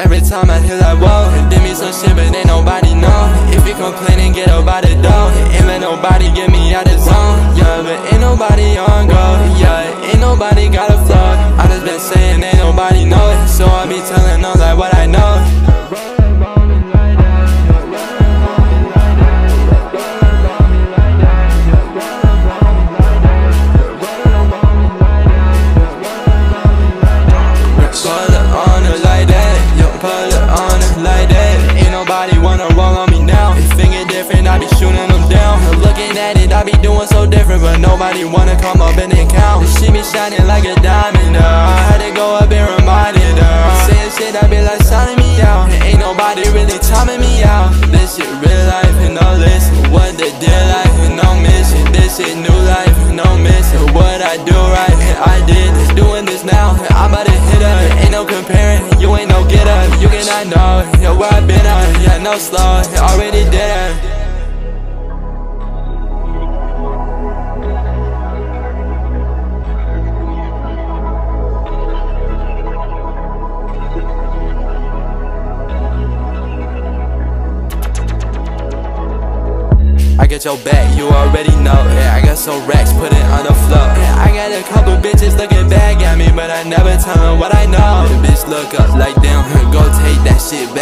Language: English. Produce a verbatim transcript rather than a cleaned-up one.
Every time I hear like whoa, did me some shit but ain't nobody know. If you complain and get about it though, ain't let nobody get me out of zone. Yeah, but ain't nobody on go. Yeah, ain't nobody got a flow. I just been saying ain't nobody know it, so I be telling them like what I know. I be shooting them down. Looking at it, I be doing so different, but nobody wanna come up and count. She be shining like a diamond, uh. I had to go up and remind it, uh. Saying shit, I be like signing me out. Ain't nobody really timing me out. This shit real life and no listen. What the deal life and no mission. This shit new life and no missing. What I do right, I did this. Doing this now, I'm about to hit her. Ain't no comparing, you ain't no getter. You cannot know, yeah, where I been at. Yeah, no slow, already did it. I get your back, you already know. Yeah, I got some racks, put it on the floor. Yeah, I got a couple bitches looking back at me, but I never tell them what I know. The bitch look up like damn, go take that shit back.